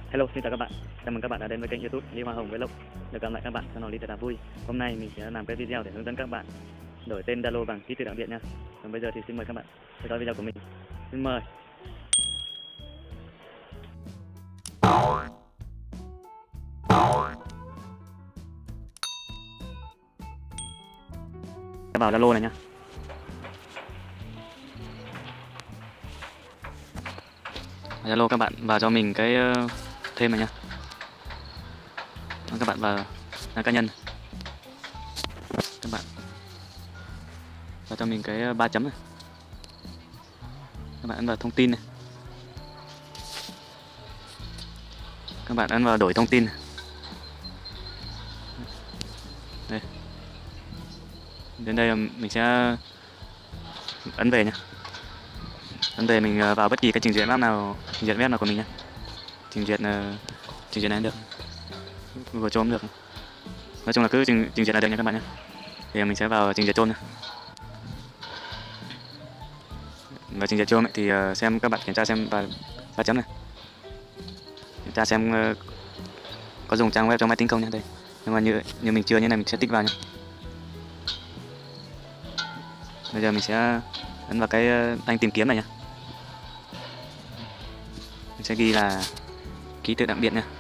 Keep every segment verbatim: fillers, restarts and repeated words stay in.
Hello, xin chào các bạn. Chào mừng các bạn đã đến với kênh YouTube Lý Hoa Hồng Vlog. Được gặp lại các bạn trong Lý thật là vui. Hôm nay mình sẽ làm cái video để hướng dẫn các bạn đổi tên Zalo bằng ký tự đặc biệt nha. Còn bây giờ thì xin mời các bạn theo dõi video của mình. Xin mời. Vào Zalo này nha. Zalo các bạn vào cho mình cái uh, thêm này nha. Các bạn vào là cá nhân. Các bạn vào cho mình cái ba chấm này. Các bạn ấn vào thông tin này. Các bạn ấn vào đổi thông tin này. Đây. Đến đây mình sẽ ấn về nhé. Ấn về mình vào bất kỳ cái trình duyệt web nào, trình duyệt web nào của mình nhé. Trình duyệt trình duyệt này được, Google Chrome được. Nói chung là cứ trình, trình duyệt là được nha các bạn nhé. Thì mình sẽ vào trình duyệt Chrome nhé. Và trình duyệt Chrome thì xem các bạn kiểm tra xem và ba chấm này. Kiểm tra xem có dùng trang web trong máy tính không nhé. Đây. Nhưng mà như như mình chưa như này mình sẽ tích vào nhé. Bây giờ mình sẽ ấn vào cái thanh tìm kiếm này nhé. Mình sẽ ghi là ký tự đặc biệt nha.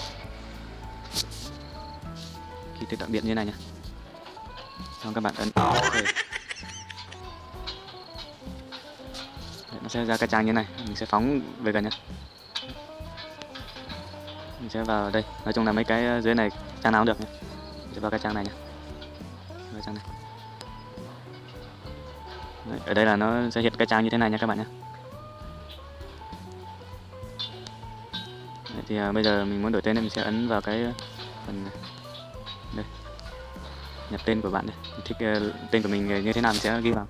Ký tự đặc biệt như này nhé. Xong các bạn ấn OK. Nó sẽ ra cái trang như này. Mình sẽ phóng về gần nhé. Mình sẽ vào đây. Nói chung là mấy cái dưới này trang nào cũng được nhé. Mình sẽ vào cái trang này nhé. Vào trang này. Đấy, ở đây là nó sẽ hiện cái trang như thế này nha các bạn nhé. Đấy, thì uh, bây giờ mình muốn đổi tên nên mình sẽ ấn vào cái phần này. Đây. Nhập tên của bạn đây. Mình thích uh, tên của mình như thế nào mình sẽ ghi vào.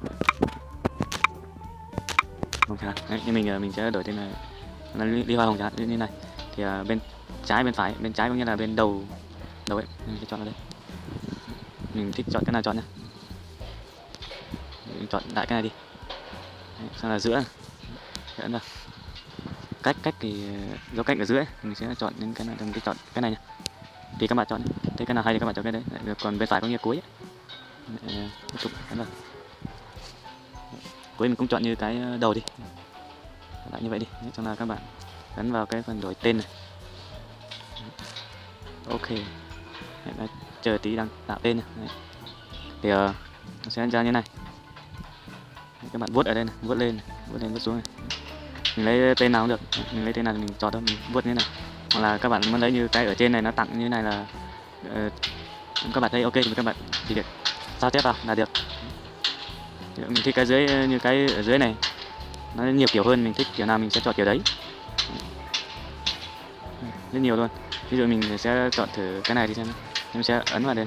Không chẳng hạn. Như mình uh, mình sẽ đổi tên này là Lý Hoa Hồng chẳng hạn như này. Thì uh, bên trái bên phải, bên trái cũng như là bên đầu đầu ấy, mình sẽ chọn ở đây. Mình thích chọn cái nào chọn nhé. Mình chọn đại cái này đi. Đấy, sau là giữa này. Ấn vào. Cách cách thì dấu cách ở dưới ấy. Mình sẽ chọn những cái này, mình chọn cái này nhé. Thì các bạn chọn thấy cái nào hay thì các bạn chọn cái đấy. Còn bên phải có như cuối ấy. Tiếp tục ấn vào. Cuối mình cũng chọn như cái đầu đi. Lại như vậy đi. Đấy, xong là các bạn ấn vào cái phần đổi tên này. OK. Đấy, chờ tí đang tạo tên này. Đấy. Thì uh, nó sẽ ra như này. Đấy, các bạn vuốt ở đây này, vuốt lên, này, vuốt lên, vuốt xuống này. Mình lấy tên nào cũng được, mình lấy tên nào thì mình chọn đó, mình vuốt như thế này. Hoặc là các bạn muốn lấy như cái ở trên này nó tặng như thế này là uh, các bạn thấy OK thì các bạn chỉ việc sao chép vào là được. Mình thích cái dưới như cái ở dưới này nó nhiều kiểu hơn, mình thích kiểu nào mình sẽ chọn kiểu đấy. Rất nhiều luôn. Ví dụ mình sẽ chọn thử cái này thì xem. Mình sẽ ấn vào đây.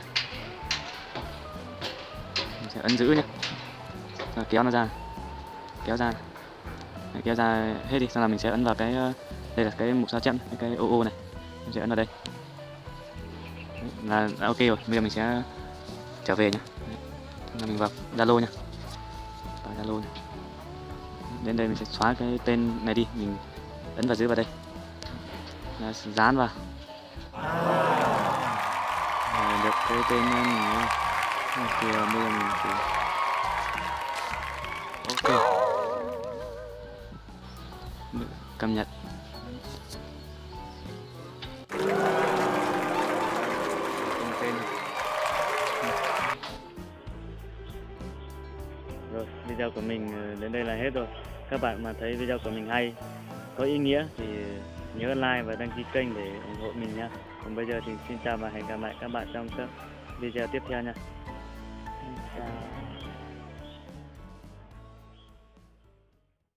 Mình sẽ ấn giữ nhé. Rồi kéo nó ra. Kéo ra. Đấy, kéo ra hết đi, xong là mình sẽ ấn vào cái đây là cái mục sao chép, cái, cái ô ô này. Mình sẽ ấn vào đây. Đấy, là đã OK rồi. Bây giờ mình sẽ trở về nhé. Là mình vào Zalo nhé. Vào Zalo nhé. Đến đây mình sẽ xóa cái tên này đi, mình ấn vào giữ vào đây. Là dán vào. Rồi, được cái tên này. Thì bây giờ mình chỉ OK. Cập nhật. Tên. Rồi, video của mình đến đây là hết rồi. Các bạn mà thấy video của mình hay, có ý nghĩa thì nhớ like và đăng ký kênh để ủng hộ mình nha. Còn bây giờ thì xin chào và hẹn gặp lại các bạn trong các video tiếp theo nha. Xin chào.